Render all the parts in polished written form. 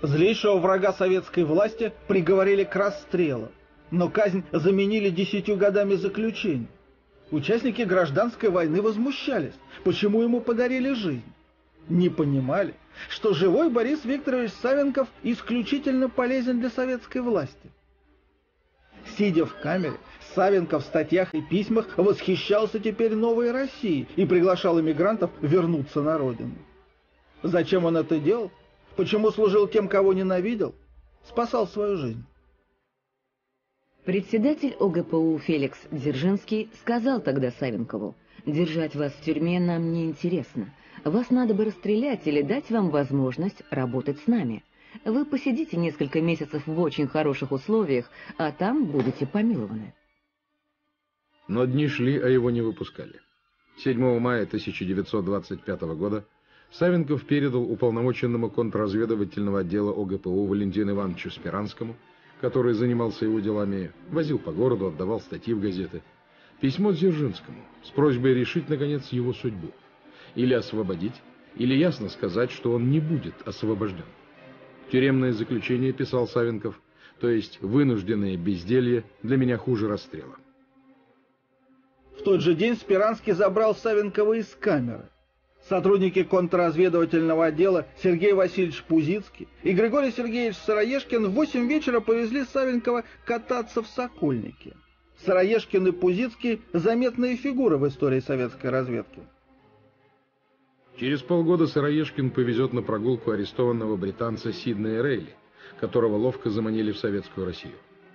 Злейшего врага советской власти приговорили к расстрелу, но казнь заменили 10 годами заключения. Участники гражданской войны возмущались, почему ему подарили жизнь. Не понимали, что живой Борис Викторович Савенков исключительно полезен для советской власти. Сидя в камере, Савенков в статьях и письмах восхищался теперь новой Россией и приглашал эмигрантов вернуться на родину. Зачем он это делал? Почему служил тем, кого ненавидел? Спасал свою жизнь. Председатель ОГПУ Феликс Дзержинский сказал тогда Савенкову: «Держать вас в тюрьме нам не интересно. Вас надо бы расстрелять или дать вам возможность работать с нами. Вы посидите несколько месяцев в очень хороших условиях, а там будете помилованы». Но дни шли, а его не выпускали. 7 мая 1925 года Савенков передал уполномоченному контрразведывательного отдела ОГПУ Валентину Ивановичу Спиранскому, который занимался его делами, возил по городу, отдавал статьи в газеты, письмо Дзержинскому с просьбой решить, наконец, его судьбу. Или освободить, или ясно сказать, что он не будет освобожден. Тюремное заключение, писал Савенков, то есть вынужденное безделье, для меня хуже расстрела. В тот же день Спиранский забрал Савенкова из камеры. Сотрудники контрразведывательного отдела Сергей Васильевич Пузицкий и Григорий Сергеевич Сыроежкин в 8 вечера повезли Савенкова кататься в Сокольники. Сыроежкин и Пузицкий – заметные фигуры в истории советской разведки. Через полгода Сыроежкин повезет на прогулку арестованного британца Сиднея Рейли, которого ловко заманили в советскую Россию.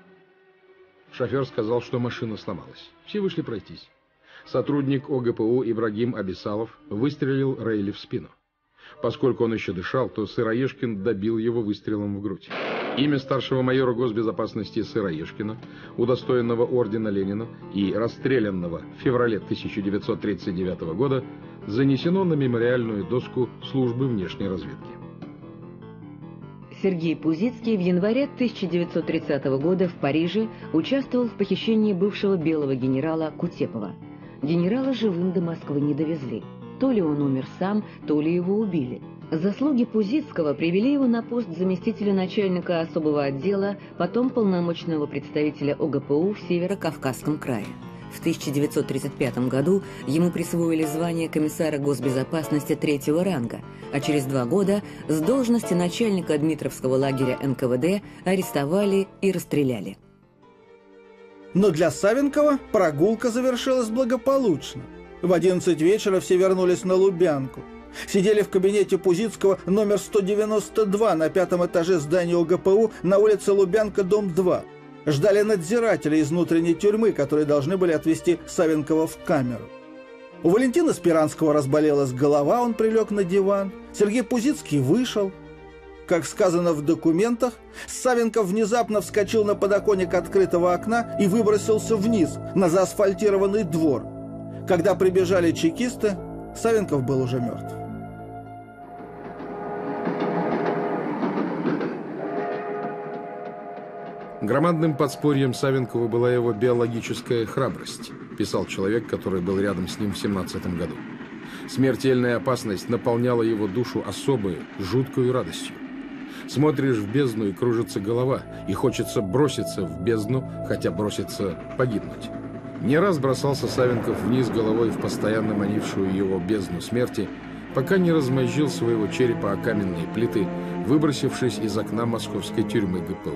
Шофер сказал, что машина сломалась. Все вышли пройтись. Сотрудник ОГПУ Ибрагим Абисалов выстрелил Рейли в спину. Поскольку он еще дышал, то Сыроежкин добил его выстрелом в грудь. Имя старшего майора госбезопасности Сыроежкина, удостоенного ордена Ленина и расстрелянного в феврале 1939 года, занесено на мемориальную доску службы внешней разведки. Сергей Пузицкий в январе 1930 года в Париже участвовал в похищении бывшего белого генерала Кутепова. Генерала живым до Москвы не довезли. То ли он умер сам, то ли его убили. Заслуги Пузицкого привели его на пост заместителя начальника особого отдела, потом полномочного представителя ОГПУ в Северо-Кавказском крае. В 1935 году ему присвоили звание комиссара госбезопасности 3-го ранга, а через 2 года с должности начальника Дмитровского лагеря НКВД арестовали и расстреляли. Но для Савенкова прогулка завершилась благополучно. В 11 вечера все вернулись на Лубянку. Сидели в кабинете Пузицкого номер 192 на 5-м этаже здания ОГПУ на улице Лубянка, дом 2. Ждали надзирателя из внутренней тюрьмы, которые должны были отвезти Савенкова в камеру. У Валентина Спиранского разболелась голова, он прилег на диван. Сергей Пузицкий вышел. Как сказано в документах, Савенков внезапно вскочил на подоконник открытого окна и выбросился вниз, на заасфальтированный двор. Когда прибежали чекисты, Савенков был уже мертв. Громадным подспорьем Савенкова была его биологическая храбрость, писал человек, который был рядом с ним в 1917 году. Смертельная опасность наполняла его душу особой, жуткой радостью. Смотришь в бездну, и кружится голова, и хочется броситься в бездну, хотя броситься погибнуть. Не раз бросался Савенков вниз головой в постоянно манившую его бездну смерти, пока не размозжил своего черепа о каменные плиты, выбросившись из окна московской тюрьмы ГПУ.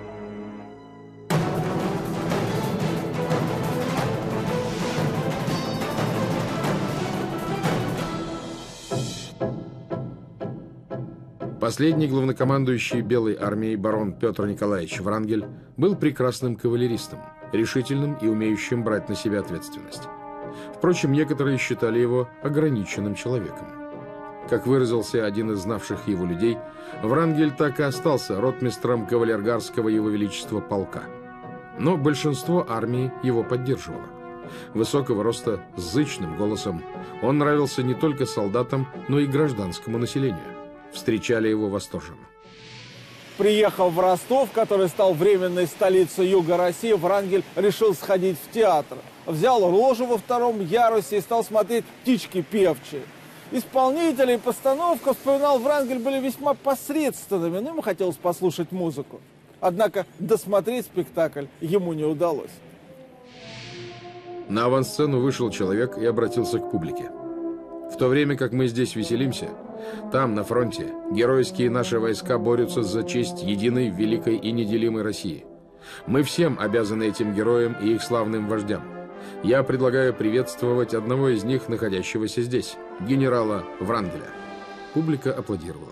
Последний главнокомандующий Белой армией барон Петр Николаевич Врангель был прекрасным кавалеристом, решительным и умеющим брать на себя ответственность. Впрочем, некоторые считали его ограниченным человеком. Как выразился один из знавших его людей, Врангель так и остался ротмистром кавалергарского его величества полка. Но большинство армии его поддерживало. Высокого роста, с зычным голосом, он нравился не только солдатам, но и гражданскому населению. Встречали его восторженно. Приехав в Ростов, который стал временной столицей юга России, Врангель решил сходить в театр. Взял ложу во 2-м ярусе и стал смотреть «Птички певчие». Исполнители и постановка, вспоминал Врангель, были весьма посредственными, но ему хотелось послушать музыку. Однако досмотреть спектакль ему не удалось. На авансцену вышел человек и обратился к публике. В то время как мы здесь веселимся, там, на фронте, геройские наши войска борются за честь единой, великой и неделимой России. Мы всем обязаны этим героям и их славным вождям. Я предлагаю приветствовать одного из них, находящегося здесь, генерала Врангеля. Публика аплодировала.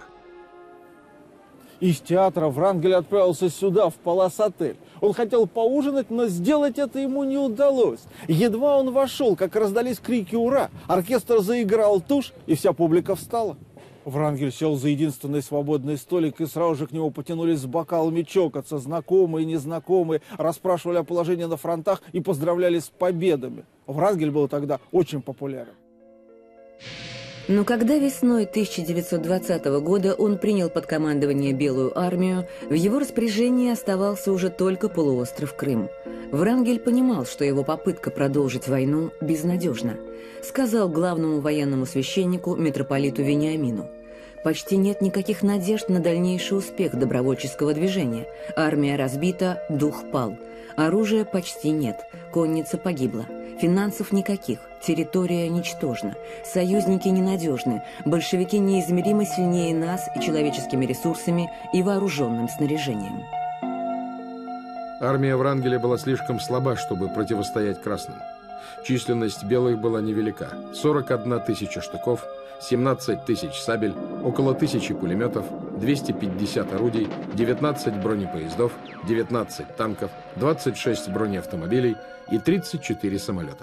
Из театра Врангель отправился сюда, в Палас-отель. Он хотел поужинать, но сделать это ему не удалось. Едва он вошел, как раздались крики «Ура!», оркестр заиграл тушь, и вся публика встала. Врангель сел за единственный свободный столик, и сразу же к нему потянулись с бокалами чокаться. Знакомые и незнакомые расспрашивали о положении на фронтах и поздравляли с победами. Врангель был тогда очень популярен. Но когда весной 1920 года он принял под командование Белую армию, в его распоряжении оставался уже только полуостров Крым. Врангель понимал, что его попытка продолжить войну безнадежна. Сказал главному военному священнику митрополиту Вениамину: «Почти нет никаких надежд на дальнейший успех добровольческого движения. Армия разбита, дух пал. Оружия почти нет, конница погибла. Финансов никаких, территория ничтожна, союзники ненадежны, большевики неизмеримо сильнее нас и человеческими ресурсами, и вооруженным снаряжением». Армия Врангеля была слишком слаба, чтобы противостоять красным. Численность белых была невелика. 41 тысяча штыков, 17 тысяч сабель, около 1000 пулеметов, 250 орудий, 19 бронепоездов, 19 танков, 26 бронеавтомобилей и 34 самолета.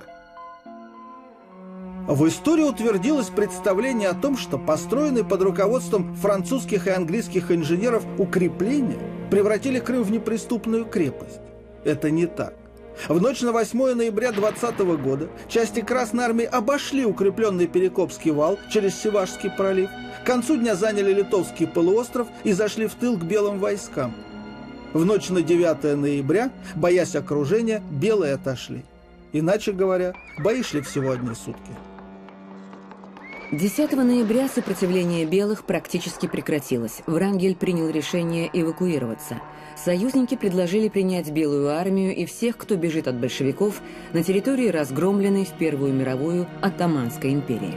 В истории утвердилось представление о том, что построенные под руководством французских и английских инженеров укрепления превратили Крым в неприступную крепость. Это не так. В ночь на 8 ноября 2020 года части Красной армии обошли укрепленный Перекопский вал через Севашский пролив, к концу дня заняли Литовский полуостров и зашли в тыл к белым войскам. В ночь на 9 ноября, боясь окружения, белые отошли. Иначе говоря, бои шли всего одни сутки. 10 ноября сопротивление белых практически прекратилось. Врангель принял решение эвакуироваться. Союзники предложили принять Белую армию и всех, кто бежит от большевиков, на территории, разгромленной в Первую мировую Оттоманской империи.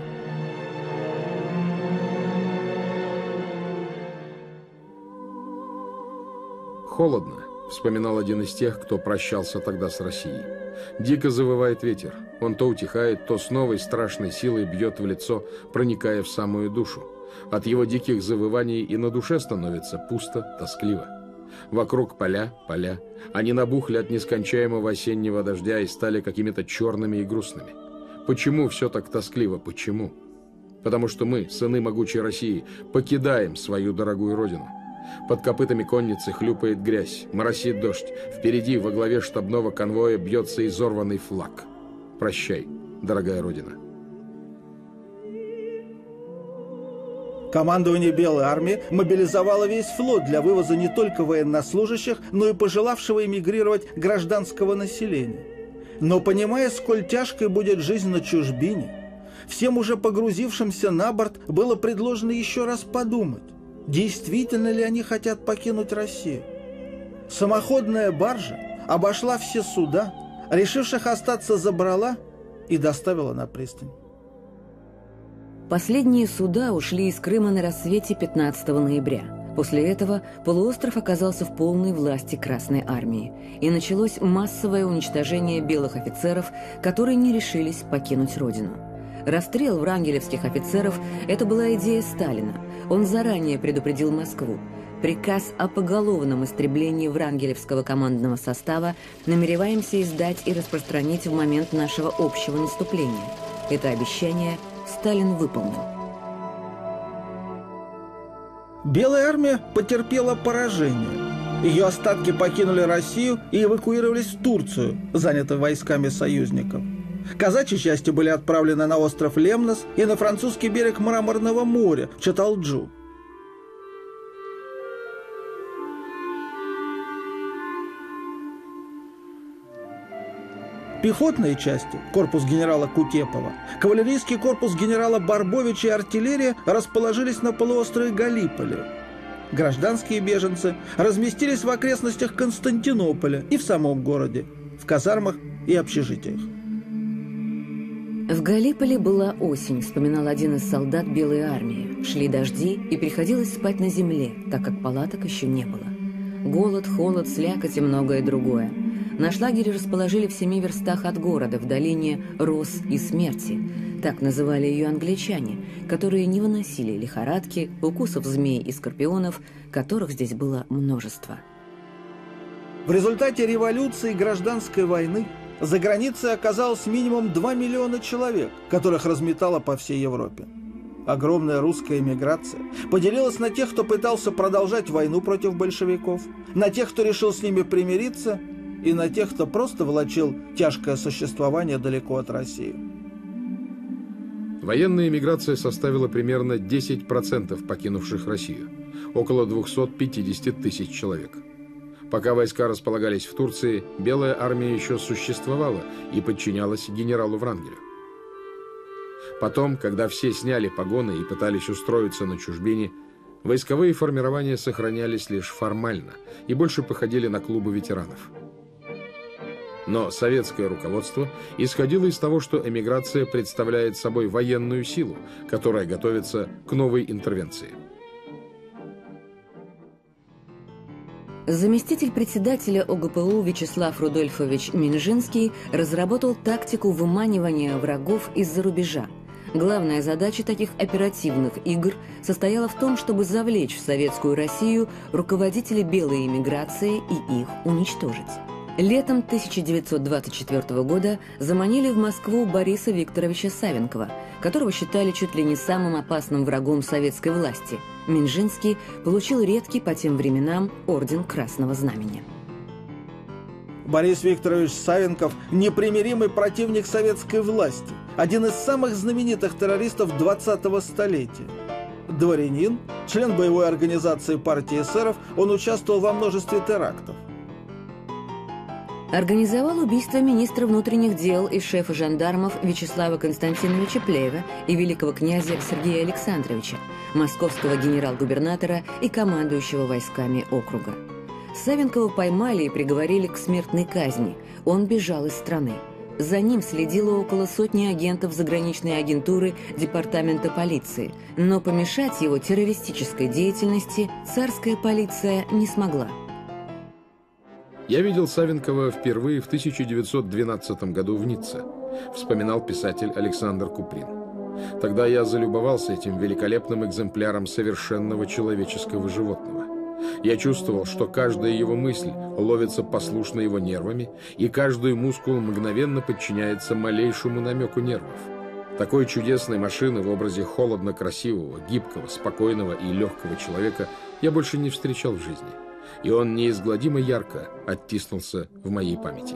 «Холодно», — вспоминал один из тех, кто прощался тогда с Россией. «Дико завывает ветер. Он то утихает, то с новой страшной силой бьет в лицо, проникая в самую душу. От его диких завываний и на душе становится пусто, тоскливо. Вокруг поля, поля. Они набухли от нескончаемого осеннего дождя и стали какими-то черными и грустными. Почему все так тоскливо? Почему? Потому что мы, сыны могучей России, покидаем свою дорогую родину. Под копытами конницы хлюпает грязь, моросит дождь. Впереди, во главе штабного конвоя, бьется изорванный флаг. Прощай, дорогая родина». Командование Белой армии мобилизовало весь флот для вывоза не только военнослужащих, но и пожелавшего эмигрировать гражданского населения. Но понимая, сколь тяжкой будет жизнь на чужбине, всем уже погрузившимся на борт было предложено еще раз подумать, действительно ли они хотят покинуть Россию. Самоходная баржа обошла все суда, решивших остаться забрала и доставила на пристань. Последние суда ушли из Крыма на рассвете 15 ноября. После этого полуостров оказался в полной власти Красной армии, и началось массовое уничтожение белых офицеров, которые не решились покинуть родину. Расстрел врангелевских офицеров – это была идея Сталина. Он заранее предупредил Москву. Приказ о поголовном истреблении врангелевского командного состава намереваемся издать и распространить в момент нашего общего наступления. Это обещание Сталин выполнил. Белая армия потерпела поражение. Ее остатки покинули Россию и эвакуировались в Турцию, занятую войсками союзников. Казачьи части были отправлены на остров Лемнос и на французский берег Мраморного моря, Чаталджу. Пехотные части, корпус генерала Кутепова, кавалерийский корпус генерала Барбовича и артиллерия расположились на полуострове Галиполи. Гражданские беженцы разместились в окрестностях Константинополя и в самом городе, в казармах и общежитиях. В Галиполи была осень, вспоминал один из солдат Белой армии. Шли дожди, и приходилось спать на земле, так как палаток еще не было. Голод, холод, слякоть и многое другое. Наш лагерь расположили в 7 верстах от города, в долине Роз и Смерти. Так называли ее англичане, которые не выносили лихорадки, укусов змей и скорпионов, которых здесь было множество. В результате революции и гражданской войны за границей оказалось минимум 2 миллиона человек, которых разметало по всей Европе. Огромная русская эмиграция поделилась на тех, кто пытался продолжать войну против большевиков, на тех, кто решил с ними примириться, и на тех, кто просто влачил тяжкое существование далеко от России. Военная эмиграция составила примерно 10% покинувших Россию, около 250 тысяч человек. Пока войска располагались в Турции, Белая армия еще существовала и подчинялась генералу Врангелю. Потом, когда все сняли погоны и пытались устроиться на чужбине, войсковые формирования сохранялись лишь формально и больше походили на клубы ветеранов. Но советское руководство исходило из того, что эмиграция представляет собой военную силу, которая готовится к новой интервенции. Заместитель председателя ОГПУ Вячеслав Рудольфович Минжинский разработал тактику выманивания врагов из-за рубежа. Главная задача таких оперативных игр состояла в том, чтобы завлечь в советскую Россию руководителей белой эмиграции и их уничтожить. Летом 1924 года заманили в Москву Бориса Викторовича Савенкова, которого считали чуть ли не самым опасным врагом советской власти. Минжинский получил редкий по тем временам орден Красного Знамени. Борис Викторович Савенков – непримиримый противник советской власти, один из самых знаменитых террористов 20-го столетия. Дворянин, член боевой организации партии эсеров, он участвовал во множестве терактов. Организовал убийство министра внутренних дел и шефа жандармов Вячеслава Константиновича Плеева и великого князя Сергея Александровича, московского генерал-губернатора и командующего войсками округа. Савенкова поймали и приговорили к смертной казни. Он бежал из страны. За ним следило около сотни агентов заграничной агентуры департамента полиции, но помешать его террористической деятельности царская полиция не смогла. Я видел Савенкова впервые в 1912 году в Ницце, вспоминал писатель Александр Куприн. Тогда я залюбовался этим великолепным экземпляром совершенного человеческого животного. Я чувствовал, что каждая его мысль ловится послушно его нервами, и каждый мускул мгновенно подчиняется малейшему намеку нервов. Такой чудесной машины в образе холодно-красивого, гибкого, спокойного и легкого человека я больше не встречал в жизни. И он неизгладимо ярко оттиснулся в моей памяти.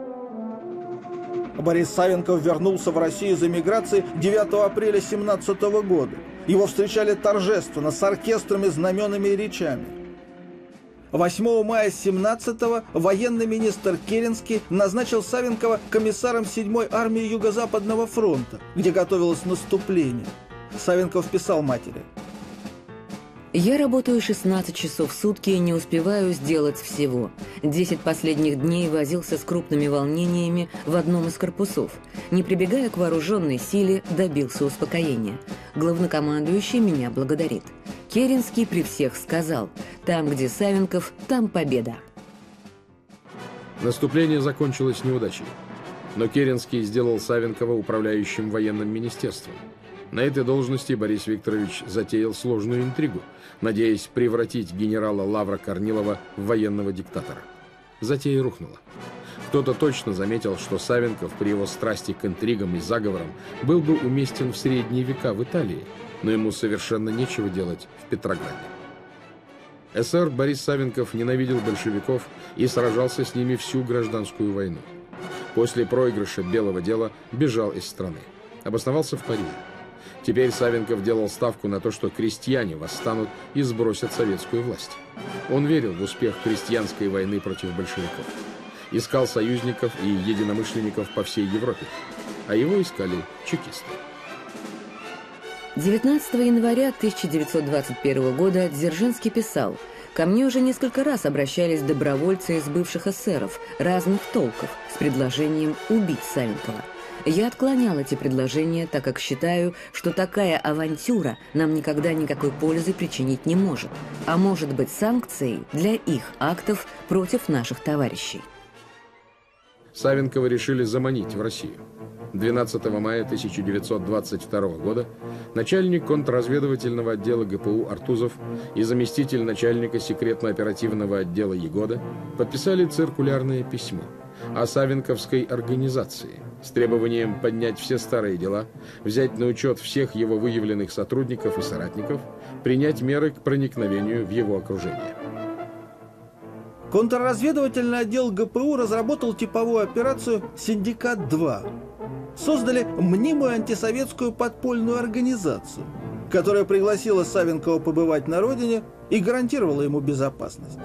Борис Савенков вернулся в Россию из эмиграции 9 апреля 1917 года. Его встречали торжественно, с оркестрами, знаменами и речами. 8 мая 17-го военный министр Керенский назначил Савенкова комиссаром 7-й армии Юго-Западного фронта, где готовилось наступление. Савенков писал матери: «Я работаю 16 часов в сутки и не успеваю сделать всего. 10 последних дней возился с крупными волнениями в одном из корпусов. Не прибегая к вооруженной силе, добился успокоения. Главнокомандующий меня благодарит. Керенский при всех сказал: там, где Савенков, там победа». Наступление закончилось неудачей, но Керенский сделал Савенкова управляющим военным министерством. На этой должности Борис Викторович затеял сложную интригу, надеясь превратить генерала Лавра Корнилова в военного диктатора. Затея рухнула. Кто-то точно заметил, что Савенков при его страсти к интригам и заговорам был бы уместен в средние века в Италии, но ему совершенно нечего делать в Петрограде. СССР Борис Савенков ненавидел большевиков и сражался с ними всю гражданскую войну. После проигрыша Белого дела бежал из страны. Обосновался в Париже. Теперь Савенков делал ставку на то, что крестьяне восстанут и сбросят советскую власть. Он верил в успех крестьянской войны против большевиков. искал союзников и единомышленников по всей Европе, а его искали чекисты. 19 января 1921 года Дзержинский писал: «Ко мне уже несколько раз обращались добровольцы из бывших эсеров разных толков с предложением убить Савенкова. Я отклонял эти предложения, так как считаю, что такая авантюра нам никогда никакой пользы причинить не может, а может быть санкцией для их актов против наших товарищей». Савенкова решили заманить в Россию. 12 мая 1922 года начальник контрразведывательного отдела ГПУ Артузов и заместитель начальника секретно-оперативного отдела Егода подписали циркулярное письмо о Савенковской организации с требованием поднять все старые дела, взять на учет всех его выявленных сотрудников и соратников, принять меры к проникновению в его окружение. Контрразведывательный отдел ГПУ разработал типовую операцию «Синдикат-2». Создали мнимую антисоветскую подпольную организацию, которая пригласила Савенкова побывать на родине и гарантировала ему безопасность.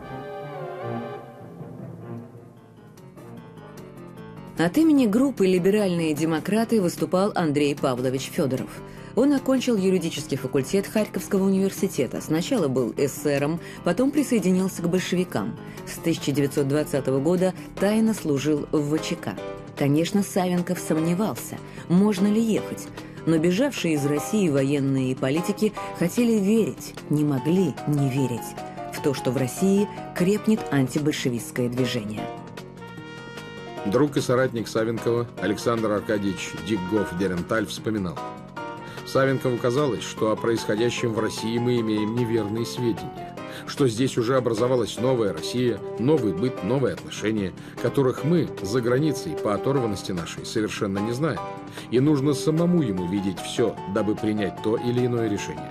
От имени группы «Либеральные демократы» выступал Андрей Павлович Федоров. Он окончил юридический факультет Харьковского университета. Сначала был эсером, потом присоединился к большевикам. С 1920 года тайно служил в ВЧК. Конечно, Савенков сомневался, можно ли ехать, но бежавшие из России военные и политики хотели верить, не могли не верить в то, что в России крепнет антибольшевистское движение. Друг и соратник Савенкова Александр Аркадьевич Дикгоф-Деренталь вспоминал: «Савенкову казалось, что о происходящем в России мы имеем неверные сведения, что здесь уже образовалась новая Россия, новый быт, новые отношения, которых мы за границей по оторванности нашей совершенно не знаем, и нужно самому ему видеть все, дабы принять то или иное решение».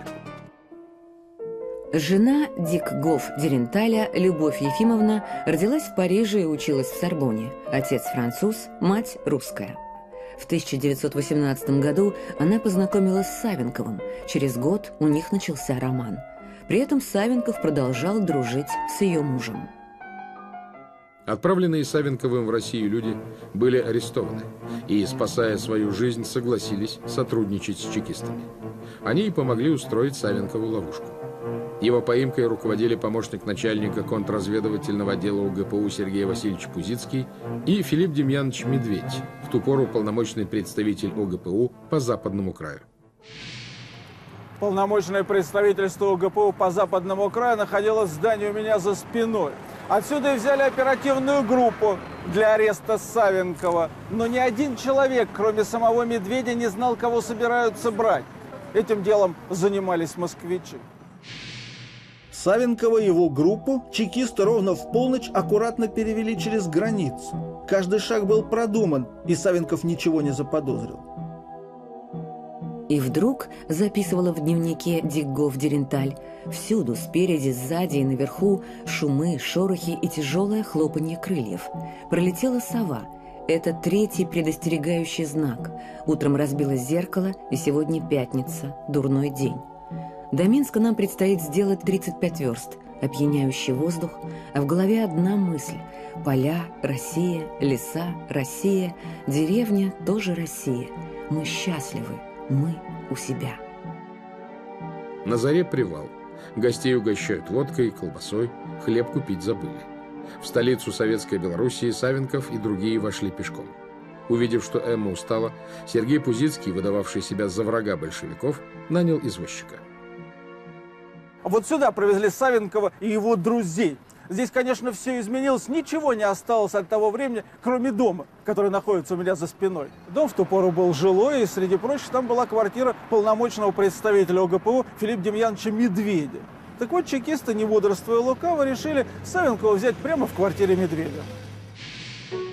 Жена Дикгоф-Деренталя, Любовь Ефимовна, родилась в Париже и училась в Сорбонне. Отец француз, мать русская. В 1918 году она познакомилась с Савенковым. Через год у них начался роман. При этом Савенков продолжал дружить с ее мужем. Отправленные Савенковым в Россию люди были арестованы и, спасая свою жизнь, согласились сотрудничать с чекистами. Они и помогли устроить Савенкову ловушку. Его поимкой руководили помощник начальника контрразведывательного отдела УГПУ Сергей Васильевич Пузицкий и Филипп Демьянович Медведь, в ту пору полномочный представитель ОГПУ по Западному краю. Полномочное представительство ОГПУ по Западному краю находилось в здании у меня за спиной. Отсюда и взяли оперативную группу для ареста Савенкова. Но ни один человек, кроме самого Медведя, не знал, кого собираются брать. Этим делом занимались москвичи. Савенкова и его группу чекисты ровно в полночь аккуратно перевели через границу. Каждый шаг был продуман, и Савенков ничего не заподозрил. И вдруг, записывала в дневнике Дикгоф-Деренталь, всюду, спереди, сзади и наверху, шумы, шорохи и тяжелое хлопанье крыльев. Пролетела сова. Это третий предостерегающий знак. Утром разбилось зеркало, и сегодня пятница, дурной день. До Минска нам предстоит сделать 35 верст, опьяняющий воздух, а в голове одна мысль – поля, Россия, леса, Россия, деревня тоже Россия. Мы счастливы, мы у себя. На заре привал. Гостей угощают водкой, колбасой, хлеб купить забыли. В столицу Советской Белоруссии Савенков и другие вошли пешком. Увидев, что Эмма устала, Сергей Пузицкий, выдававший себя за врага большевиков, нанял извозчика. Вот сюда провезли Савенкова и его друзей. Здесь, конечно, все изменилось, ничего не осталось от того времени, кроме дома, который находится у меня за спиной. Дом в ту пору был жилой, и, среди прочих, там была квартира полномочного представителя ОГПУ Филиппа Демьяновича Медведя. Так вот, чекисты, не бодрствуя лукаво, решили Савенкова взять прямо в квартире Медведя.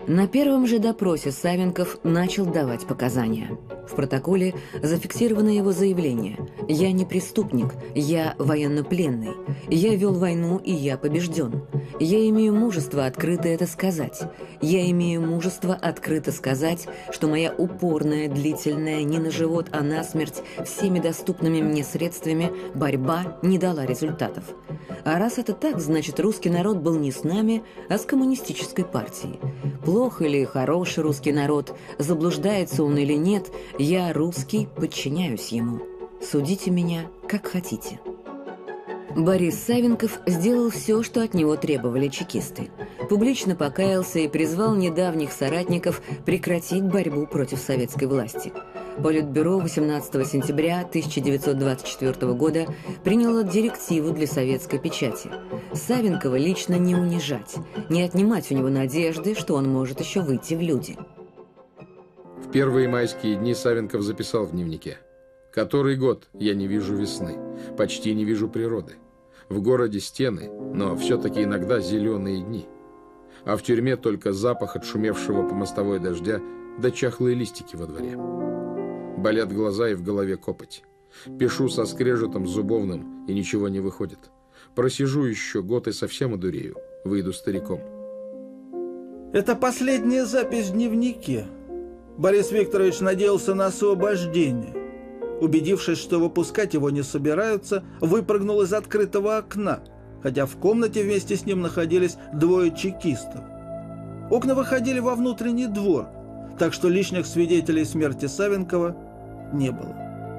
На первом же допросе Савенков начал давать показания. В протоколе зафиксировано его заявление: «Я не преступник, я военнопленный. Я вел войну, и я побежден. Я имею мужество открыто это сказать. Я имею мужество открыто сказать, что моя упорная, длительная, не на живот, а на смерть, всеми доступными мне средствами борьба не дала результатов. А раз это так, значит, русский народ был не с нами, а с коммунистической партией. Плох или хороший русский народ, заблуждается он или нет, я, русский, подчиняюсь ему. Судите меня, как хотите». Борис Савенков сделал все, что от него требовали чекисты. Публично покаялся и призвал недавних соратников прекратить борьбу против советской власти. Политбюро 18 сентября 1924 года приняло директиву для советской печати: Савенкова лично не унижать, не отнимать у него надежды, что он может еще выйти в люди. В первые майские дни Савенков записал в дневнике: «Который год я не вижу весны, почти не вижу природы. В городе стены, но все-таки иногда зеленые дни. А в тюрьме только запах отшумевшего по мостовой дождя да чахлые листики во дворе. Болят глаза и в голове копоть. Пишу со скрежетом зубовным, и ничего не выходит. Просижу еще год и совсем одурею, выйду стариком». Это последняя запись в дневнике. Борис Викторович надеялся на освобождение. Убедившись, что выпускать его не собираются, выпрыгнул из открытого окна, хотя в комнате вместе с ним находились двое чекистов. Окна выходили во внутренний двор, так что лишних свидетелей смерти Савенкова не было.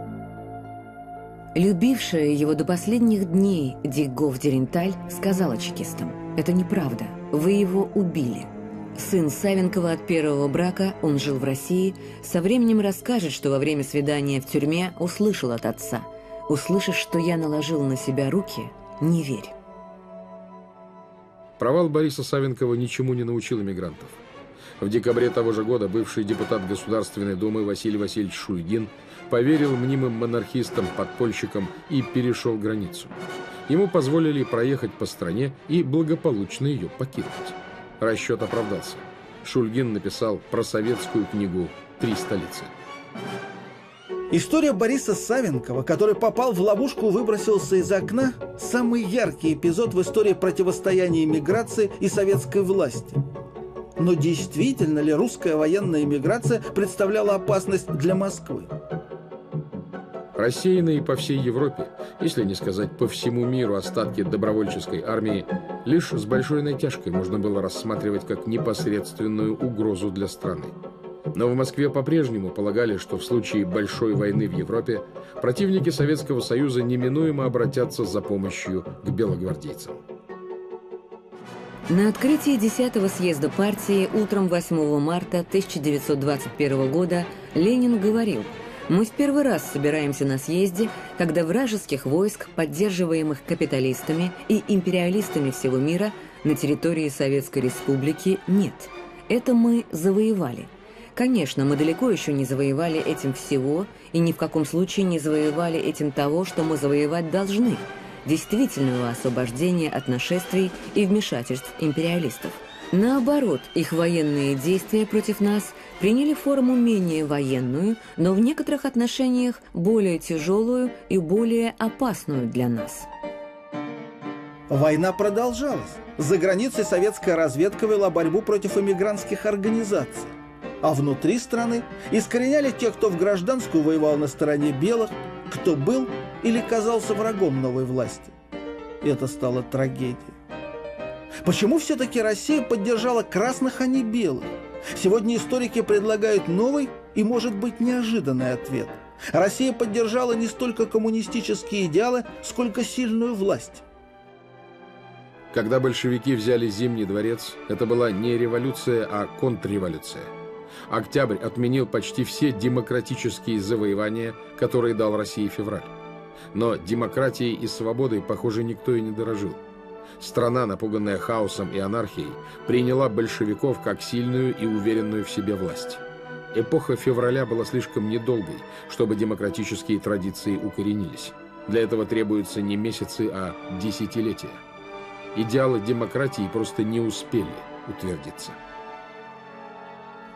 Любившая его до последних дней Диггов Деренталь сказала чекистам: «Это неправда, вы его убили». Сын Савенкова от первого брака, он жил в России, со временем расскажет, что во время свидания в тюрьме услышал от отца: «Услышишь, что я наложил на себя руки, не верь». Провал Бориса Савенкова ничему не научил эмигрантов. В декабре того же года бывший депутат Государственной Думы Василий Васильевич Шульгин поверил мнимым монархистам, подпольщикам и перешел границу. Ему позволили проехать по стране и благополучно ее покинуть. Расчет оправдался. Шульгин написал просоветскую книгу «Три столицы». История Бориса Савенкова, который попал в ловушку, выбросился из окна, самый яркий эпизод в истории противостояния эмиграции и советской власти. Но действительно ли русская военная эмиграция представляла опасность для Москвы? Рассеянные по всей Европе, если не сказать по всему миру, остатки добровольческой армии лишь с большой натяжкой можно было рассматривать как непосредственную угрозу для страны. Но в Москве по-прежнему полагали, что в случае большой войны в Европе противники Советского Союза неминуемо обратятся за помощью к белогвардейцам. На открытии 10-го съезда партии утром 8 марта 1921 года Ленин говорил: «Мы в первый раз собираемся на съезде, когда вражеских войск, поддерживаемых капиталистами и империалистами всего мира, на территории Советской Республики нет. Это мы завоевали. Конечно, мы далеко еще не завоевали этим всего и ни в каком случае не завоевали этим того, что мы завоевать должны – действительного освобождения от нашествий и вмешательств империалистов. Наоборот, их военные действия против нас приняли форму менее военную, но в некоторых отношениях более тяжелую и более опасную для нас». Война продолжалась. За границей советская разведка вела борьбу против эмигрантских организаций. А внутри страны искореняли тех, кто в гражданскую воевал на стороне белых, кто был или казался врагом новой власти. И это стало трагедией. Почему все-таки Россия поддержала красных, а не белых? Сегодня историки предлагают новый и, может быть, неожиданный ответ. Россия поддержала не столько коммунистические идеалы, сколько сильную власть. Когда большевики взяли Зимний дворец, это была не революция, а контрреволюция. Октябрь отменил почти все демократические завоевания, которые дал России февраль. Но демократией и свободой, похоже, никто и не дорожил. Страна, напуганная хаосом и анархией, приняла большевиков как сильную и уверенную в себе власть. Эпоха февраля была слишком недолгой, чтобы демократические традиции укоренились. Для этого требуются не месяцы, а десятилетия. Идеалы демократии просто не успели утвердиться.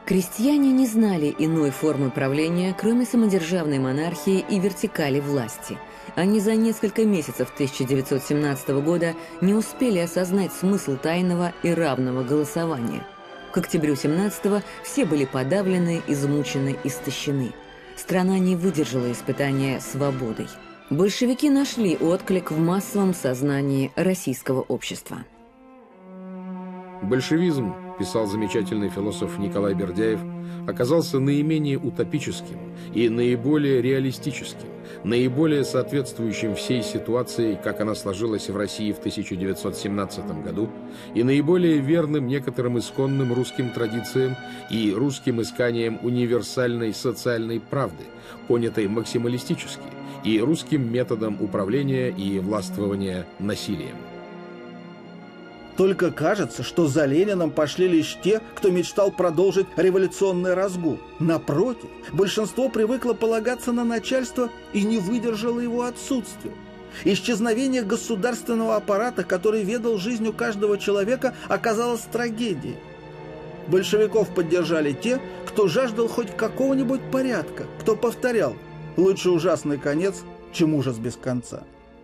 Крестьяне не знали иной формы правления, кроме самодержавной монархии и вертикали власти. Они за несколько месяцев 1917 года не успели осознать смысл тайного и равного голосования. К октябрю 17-го все были подавлены, измучены, истощены. Страна не выдержала испытания свободой. Большевики нашли отклик в массовом сознании российского общества. Большевизм, писал замечательный философ Николай Бердяев, оказался наименее утопическим и наиболее реалистическим, наиболее соответствующим всей ситуации, как она сложилась в России в 1917 году, и наиболее верным некоторым исконным русским традициям и русским исканиям универсальной социальной правды, понятой максималистически, и русским методом управления и властвования насилием. Только кажется, что за Лениным пошли лишь те, кто мечтал продолжить революционный разгул. Напротив, большинство привыкло полагаться на начальство и не выдержало его отсутствия. Исчезновение государственного аппарата, который ведал жизнью каждого человека, оказалось трагедией. Большевиков поддержали те, кто жаждал хоть какого-нибудь порядка, кто повторял: «Лучше ужасный конец, чем ужас без конца».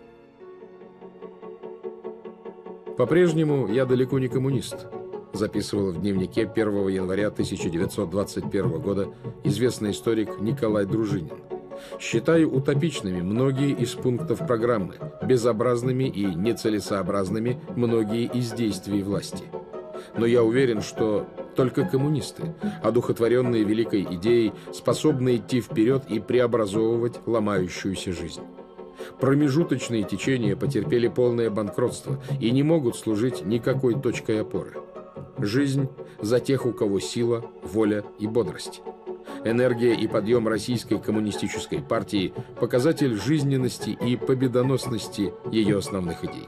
«По-прежнему я далеко не коммунист», записывал в дневнике 1 января 1921 года известный историк Николай Дружинин. «Считаю утопичными многие из пунктов программы, безобразными и нецелесообразными многие из действий власти. Но я уверен, что только коммунисты, одухотворенные великой идеей, способны идти вперед и преобразовывать ломающуюся жизнь. Промежуточные течения потерпели полное банкротство и не могут служить никакой точкой опоры. Жизнь за тех, у кого сила, воля и бодрость. Энергия и подъем российской коммунистической партии – показатель жизненности и победоносности ее основных идей».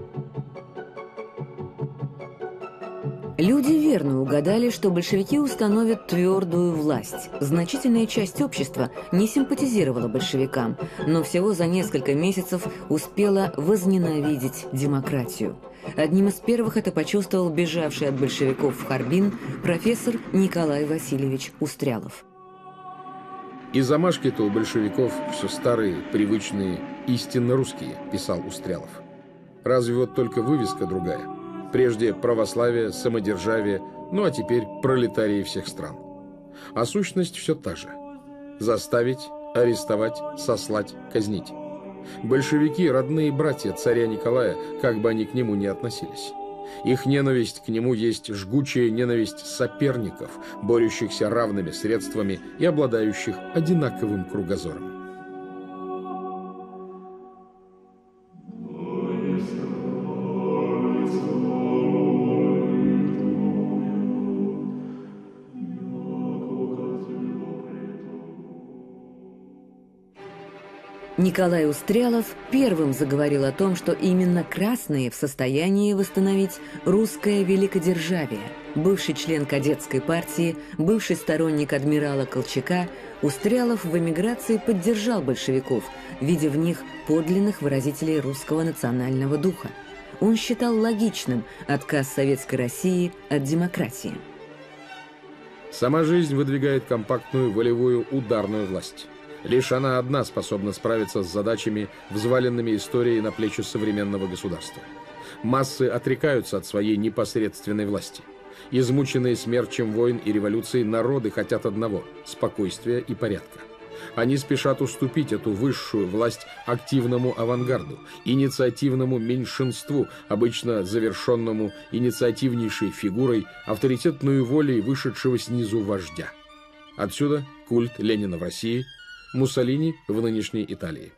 Люди верно угадали, что большевики установят твердую власть. Значительная часть общества не симпатизировала большевикам, но всего за несколько месяцев успела возненавидеть демократию. Одним из первых это почувствовал бежавший от большевиков в Харбин профессор Николай Васильевич Устрялов. «И замашки-то у большевиков все старые, привычные, истинно русские», писал Устрялов. «Разве вот только вывеска другая? Прежде православие, самодержавие, ну а теперь пролетарии всех стран. А сущность все та же. Заставить, арестовать, сослать, казнить. Большевики – родные братья царя Николая, как бы они к нему ни относились. Их ненависть к нему есть жгучая ненависть соперников, борющихся равными средствами и обладающих одинаковым кругозором. Николай Устрялов первым заговорил о том, что именно красные в состоянии восстановить русское великодержавие. Бывший член кадетской партии, бывший сторонник адмирала Колчака, Устрялов в эмиграции поддержал большевиков, видя в них подлинных выразителей русского национального духа. Он считал логичным отказ Советской России от демократии. Сама жизнь выдвигает компактную, волевую, ударную власть. Лишь она одна способна справиться с задачами, взваленными историей на плечи современного государства. Массы отрекаются от своей непосредственной власти. Измученные смерчем войн и революций народы хотят одного – спокойствия и порядка. Они спешат уступить эту высшую власть активному авангарду, инициативному меньшинству, обычно завершенному инициативнейшей фигурой, авторитетную волей вышедшего снизу вождя. Отсюда культ Ленина в России, Муссолини в нынешней Италии.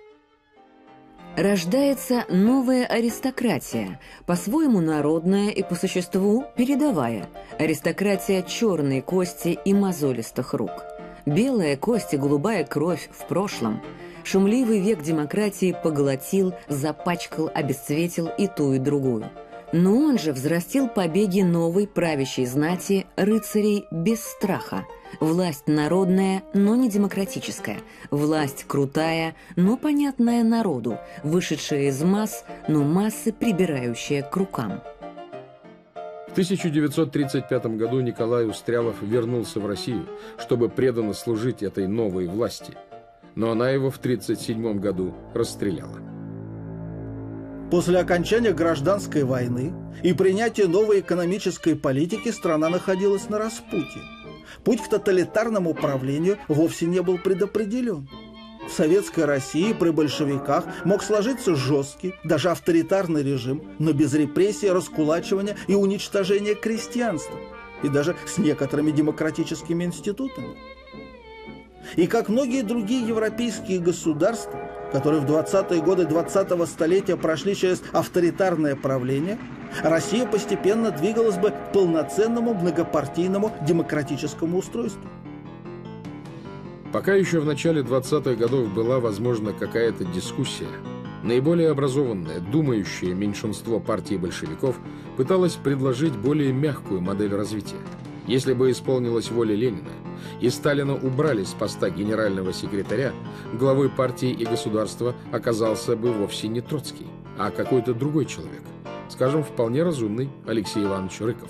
Рождается новая аристократия, по-своему народная и по существу передовая. Аристократия черной кости и мозолистых рук. Белая кость и голубая кровь в прошлом. Шумливый век демократии поглотил, запачкал, обесцветил и ту, и другую. Но он же взрастил побеги новой правящей знати рыцарей без страха. Власть народная, но не демократическая. Власть крутая, но понятная народу, вышедшая из масс, но массы прибирающая к рукам. 1935 году Николай Устрялов вернулся в Россию, чтобы преданно служить этой новой власти. Но она его в 1937 году расстреляла. После окончания гражданской войны и принятия новой экономической политики страна находилась на распутье. Путь к тоталитарному правлению вовсе не был предопределен. В советской России при большевиках мог сложиться жесткий, даже авторитарный режим, но без репрессий, раскулачивания и уничтожения крестьянства, и даже с некоторыми демократическими институтами. И как многие другие европейские государства, которые в 20-е годы 20-го столетия прошли через авторитарное правление, Россия постепенно двигалась бы к полноценному многопартийному демократическому устройству. Пока еще в начале 20-х годов была возможна какая-то дискуссия, наиболее образованное, думающее меньшинство партии большевиков пыталось предложить более мягкую модель развития. Если бы исполнилась воля Ленина, и Сталина убрали с поста генерального секретаря, главой партии и государства оказался бы вовсе не Троцкий, а какой-то другой человек, скажем, вполне разумный Алексей Иванович Рыков.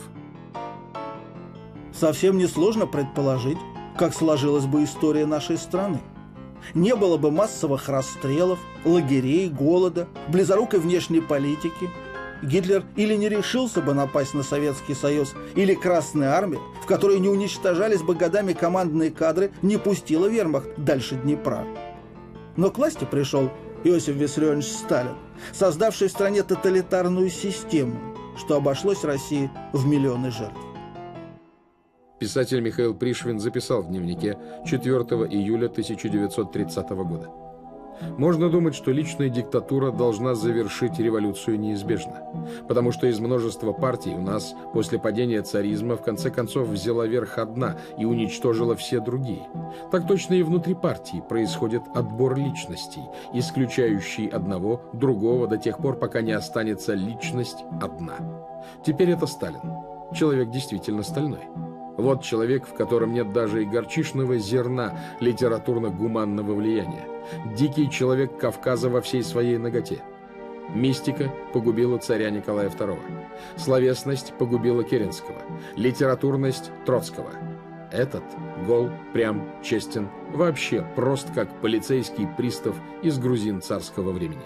Совсем несложно предположить, как сложилась бы история нашей страны. Не было бы массовых расстрелов, лагерей, голода, близорукой внешней политики. Гитлер или не решился бы напасть на Советский Союз, или Красная Армия, в которой не уничтожались бы годами командные кадры, не пустила вермахт дальше Днепра. Но к власти пришел Иосиф Виссарионович Сталин, создавший в стране тоталитарную систему, что обошлось России в миллионы жертв. Писатель Михаил Пришвин записал в дневнике 4 июля 1930 года. Можно думать, что личная диктатура должна завершить революцию неизбежно, потому что из множества партий у нас после падения царизма в конце концов взяла верх одна и уничтожила все другие. Так точно и внутри партии происходит отбор личностей, исключающий одного, другого до тех пор, пока не останется личность одна. Теперь это Сталин. Человек действительно стальной. Вот человек, в котором нет даже и горчичного зерна литературно-гуманного влияния. Дикий человек Кавказа во всей своей наготе. Мистика погубила царя Николая II. Словесность погубила Керенского. Литературность Троцкого. Этот гол, прям, честен, вообще прост, как полицейский пристав из грузин царского времени.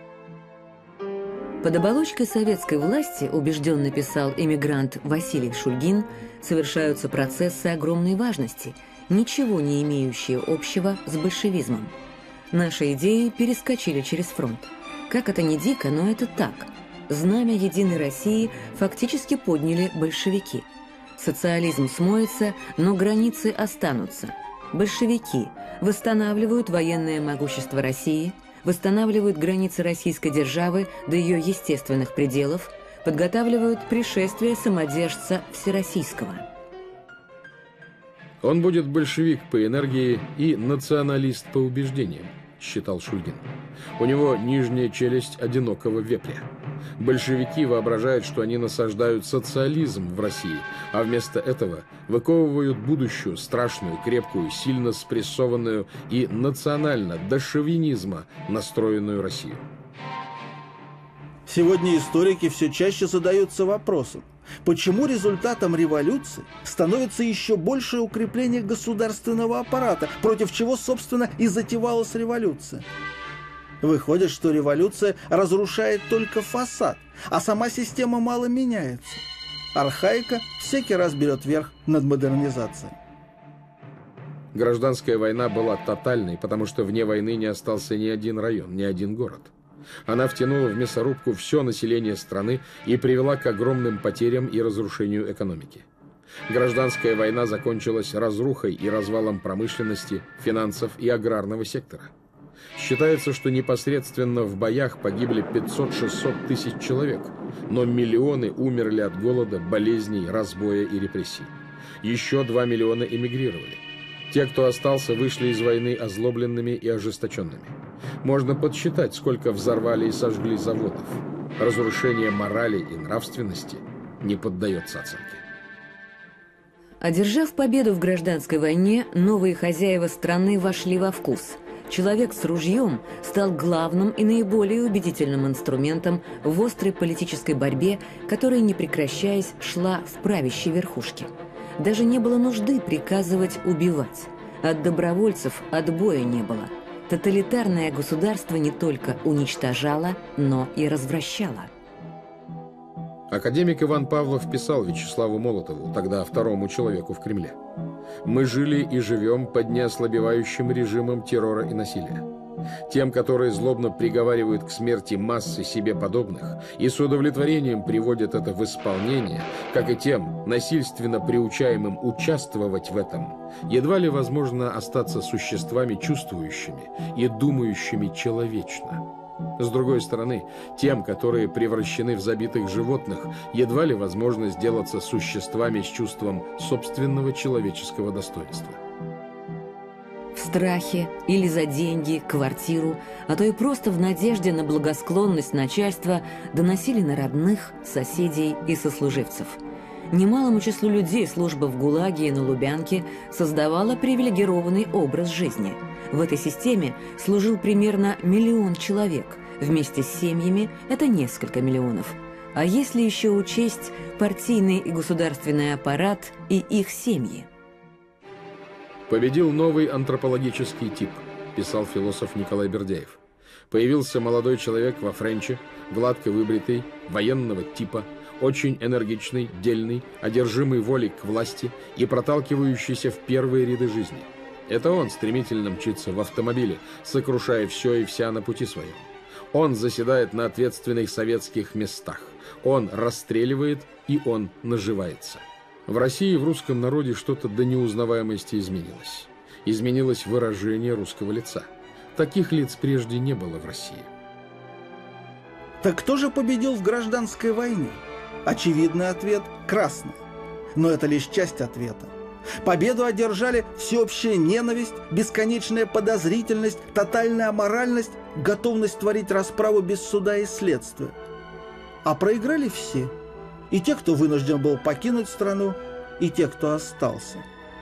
Под оболочкой советской власти, убежденно писал эмигрант Василий Шульгин, совершаются процессы огромной важности, ничего не имеющие общего с большевизмом. Наши идеи перескочили через фронт. Как это ни дико, но это так. Знамя Единой России фактически подняли большевики. Социализм смоется, но границы останутся. Большевики восстанавливают военное могущество России, восстанавливают границы российской державы до ее естественных пределов, подготавливают пришествие самодержца Всероссийского. Он будет большевик по энергии и националист по убеждениям, считал Шульгин. У него нижняя челюсть одинокого вепря. Большевики воображают, что они насаждают социализм в России, а вместо этого выковывают будущую, страшную, крепкую, сильно спрессованную и национально, до шовинизма настроенную Россию. Сегодня историки все чаще задаются вопросом, почему результатом революции становится еще большее укрепление государственного аппарата, против чего, собственно, и затевалась революция. Выходит, что революция разрушает только фасад, а сама система мало меняется. Архаика всякий раз берет верх над модернизацией. Гражданская война была тотальной, потому что вне войны не остался ни один район, ни один город. Она втянула в мясорубку все население страны и привела к огромным потерям и разрушению экономики. Гражданская война закончилась разрухой и развалом промышленности, финансов и аграрного сектора. Считается, что непосредственно в боях погибли 500-600 тысяч человек, но миллионы умерли от голода, болезней, разбоя и репрессий. Еще 2 миллиона эмигрировали. Те, кто остался, вышли из войны озлобленными и ожесточенными. Можно подсчитать, сколько взорвали и сожгли заводов. Разрушение морали и нравственности не поддается оценке. Одержав победу в гражданской войне, новые хозяева страны вошли во вкус. человек с ружьем стал главным и наиболее убедительным инструментом в острой политической борьбе, которая, не прекращаясь, шла в правящей верхушке. Даже не было нужды приказывать убивать. От добровольцев отбоя не было. Тоталитарное государство не только уничтожало, но и развращало. Академик Иван Павлов писал Вячеславу Молотову, тогда второму человеку в Кремле: «Мы жили и живем под неослабевающим режимом террора и насилия. Тем, которые злобно приговаривают к смерти массы себе подобных и с удовлетворением приводят это в исполнение, как и тем, насильственно приучаемым участвовать в этом, едва ли возможно остаться существами чувствующими и думающими человечно. С другой стороны, тем, которые превращены в забитых животных, едва ли возможно сделаться существами с чувством собственного человеческого достоинства». В страхе или за деньги, квартиру, а то и просто в надежде на благосклонность начальства доносили на родных, соседей и сослуживцев. Немалому числу людей служба в ГУЛАГе и на Лубянке создавала привилегированный образ жизни. В этой системе служил примерно 1 миллион человек. Вместе с семьями это несколько миллионов. А если еще учесть партийный и государственный аппарат и их семьи? «Победил новый антропологический тип», писал философ Николай Бердяев. «Появился молодой человек во френче, гладко выбритый, военного типа, очень энергичный, дельный, одержимый волей к власти и проталкивающийся в первые ряды жизни. Это он стремительно мчится в автомобиле, сокрушая все и вся на пути своем. Он заседает на ответственных советских местах. Он расстреливает, и он наживается». В России, в русском народе что-то до неузнаваемости изменилось. Изменилось выражение русского лица. Таких лиц прежде не было в России. Так кто же победил в гражданской войне? Очевидный ответ – красные. Но это лишь часть ответа. Победу одержали всеобщая ненависть, бесконечная подозрительность, тотальная аморальность, готовность творить расправу без суда и следствия. А проиграли все. И те, кто вынужден был покинуть страну, и те, кто остался.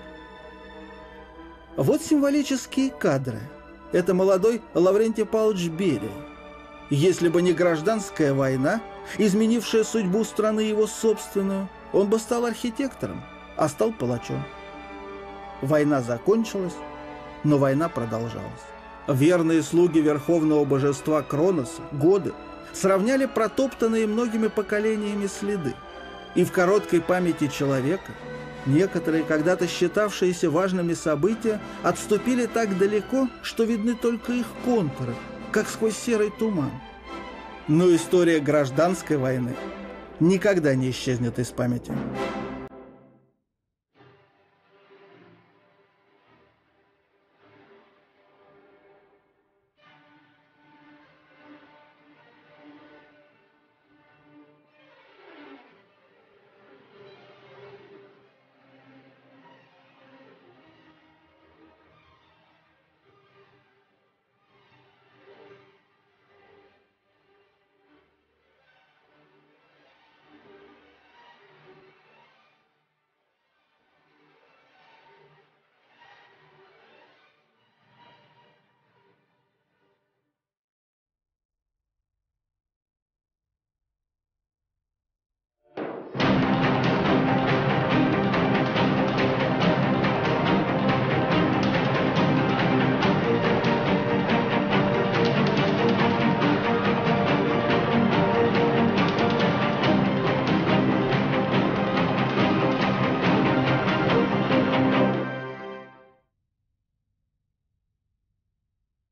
Вот символические кадры. Это молодой Лаврентий Павлович Берия. Если бы не гражданская война, изменившая судьбу страны его собственную, он бы стал архитектором, а стал палачом. Война закончилась, но война продолжалась. Верные слуги верховного божества Кроноса, годы, сравняли протоптанные многими поколениями следы. И в короткой памяти человека некоторые, когда-то считавшиеся важными события, отступили так далеко, что видны только их контуры, как сквозь серый туман. Но история гражданской войны никогда не исчезнет из памяти.